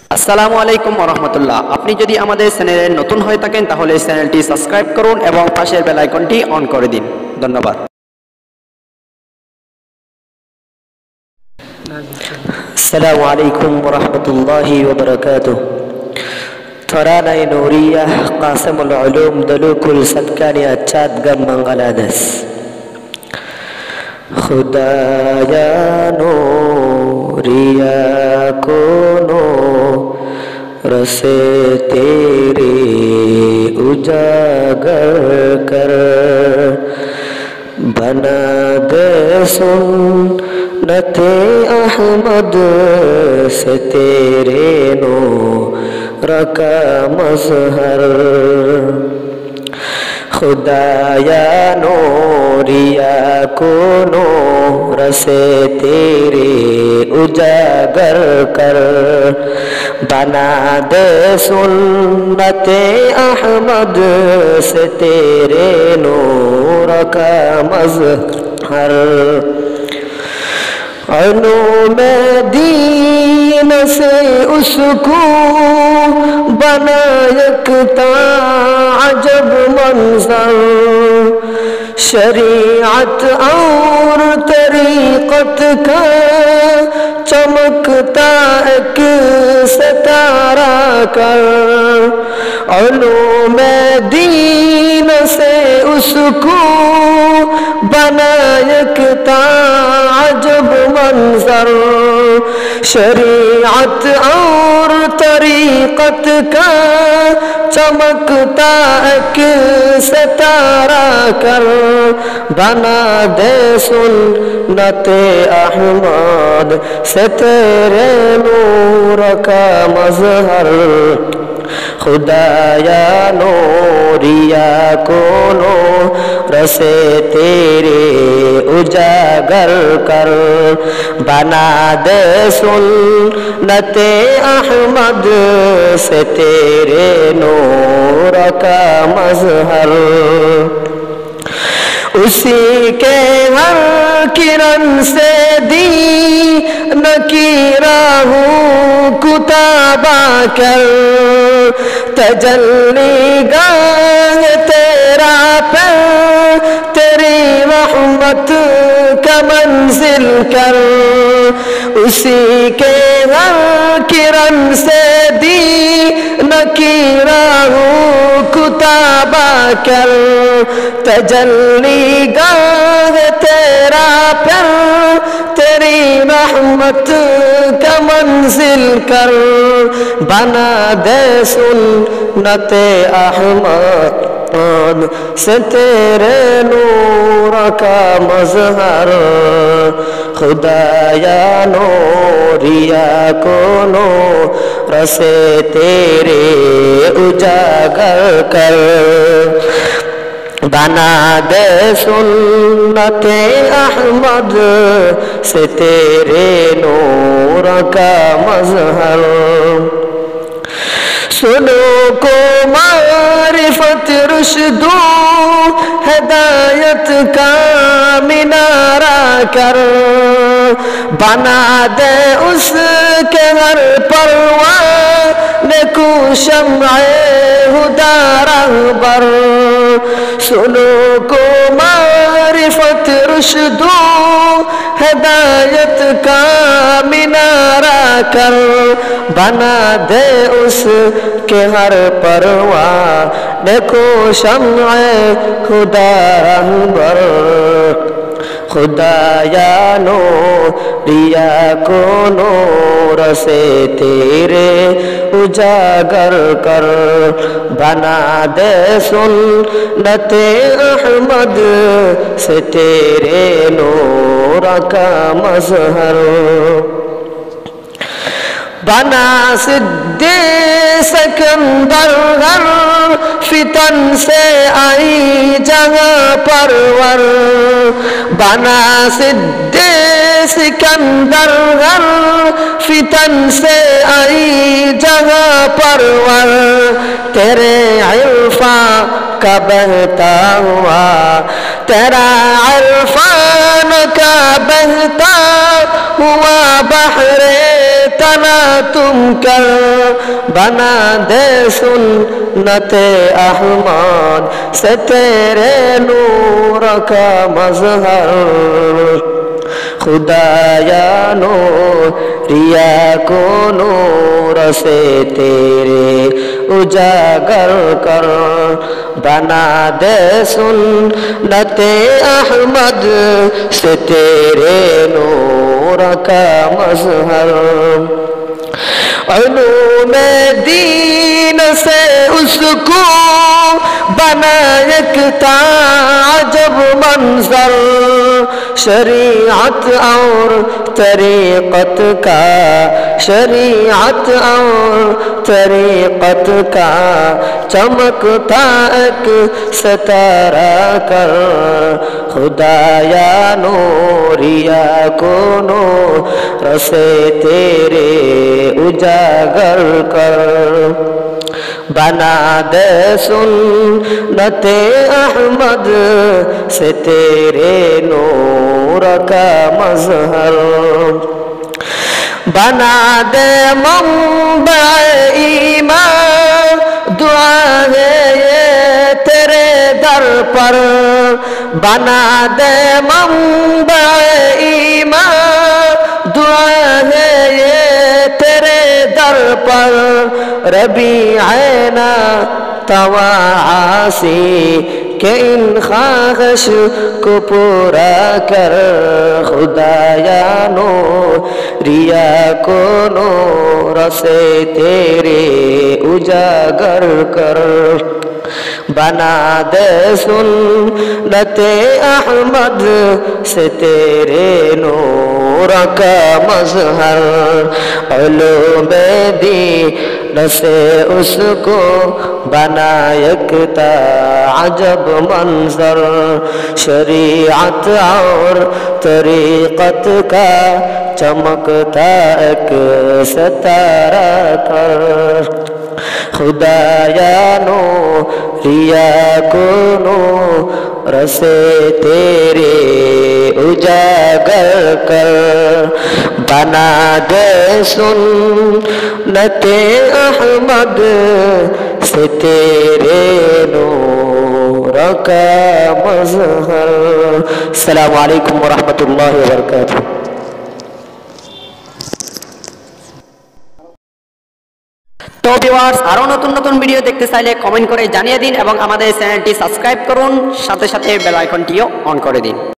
আসসালামু আলাইকুম ওয়া রাহমাতুল্লাহ। আপনি যদি আমাদের চ্যানেলে নতুন হয়ে থাকেন তাহলে চ্যানেলটি সাবস্ক্রাইব করুন এবং পাশের বেল আইকনটি অন করে দিন। ধন্যবাদ। السلام عليكم ورحمة الله وبركاته. ترانا نورية قاسم العلوم دلوك السدكاني أتشادغم بنغلاديش. خدایا نوریا کونو رسے تیرے اجاگر کر بنا دے سنت احمد سے تیرے نور کا مظہر خدایا نوریا کونو رسے تیرے اجاگر کر بنا دے سنت احمد سے تیرے نور کا مظہر علوم دین سے اس کو بنا یکتا عجب منظر شریعت اور طریقت کا چمکتا ایک ستارہ کر علوم دین سے اس کو بنا یکتا عجب منظر شریعت اور طریقت کا چمکتا ایک ستارہ کر بنا دے سنت احمد سے تیرے نور کا مظہر خدایا نوریا کونو رسے تیرے اجاگر کر بنا دے سنت احمد سے تیرے نور کا مظہر اسی کے ہر کرن سے دین کی راہوں کتابا کر تجلی گاہ تیرا پر تیری رحمت کا منزل کر اسی کے ہر کرن سے دین کی راہوں کتابا کر تجلی گاہ تیرا پر تیری رحمت کا منزل کر بنا دے سنت احمد سے تیرے نور کا مظہر خدایا نوریا کونو رسے تیرے اجاگر کر بنا دے سنت احمد سے تیرے نور کا مظہر سنو کو معرفت رشد و ہدایت کا مینارہ کر بنا دے اس کے ہر پروان کو شمع ہدا رہبر سنو کو معرفت رشد و ہدایت کا مینارہ کر بنا دے اس کے ہر پروان کو شمع خدا رہبر خدایا نوریا کونو رسے تیرے اجاگر کر بنا دے سنت احمد سے تیرے نور کا مظہر بنا صدیق سکندر ہر فتن سے آئی جگہ پرور بنا صدیق سکندر ہر فتن سے آئی جگہ پرور تیرے عرفان کا بہتا ہوا تیرا عرفان کا بہتا ہوا بحر तना तुम कर बना दे सुन्नते अहमद से तेरे नूर का मजहर खुदाया नूरिया को नूर से तेरे उजागर कर बना दे सुन्नते अहमद से तेरे नूर का मजहर उलूम दीन से उसको बना एक ताजब मंजर शरीअत और तरीक़त का शरीअत और तरीक़त का चमकता एक सितारा कर खुदाया नूरिया को नूर से तेरे उजागर कर बना दे सुन्नते अहमद से तेरे नूर का मजहर बना दे मंबा ईमान दुआ है ये तेरे दर पर बना दे मंबा ईमान दुआ है ये तेरे दर पर रबी आना तवासी के इन ख्वाहिश को पूरा कर खुदाया नूरिया को नूर से तेरे उजागर कर बना दे सुन्नते अहमद से तेरे नूर का मजहर उलूम दीन से उसको बना एक ताजब मंजर शरीअत और तरीक़त का चमकता एक सितारा कर खुदाया नूरिया को नूर से तेरे उजागर कर बना दे सुन्नते अहमद से तेरे नूर का मजहर। अस्सलामु अलैकुम व रहमतुल्लाहि व बरकातुहू। তো ভিউয়ার্স আরো নতুন নতুন ভিডিও দেখতে চাইলে কমেন্ট করে জানিয়ে দিন এবং আমাদের চ্যানেলটি সাবস্ক্রাইব করুন, সাথে সাথে বেল আইকনটিও অন করে দিন।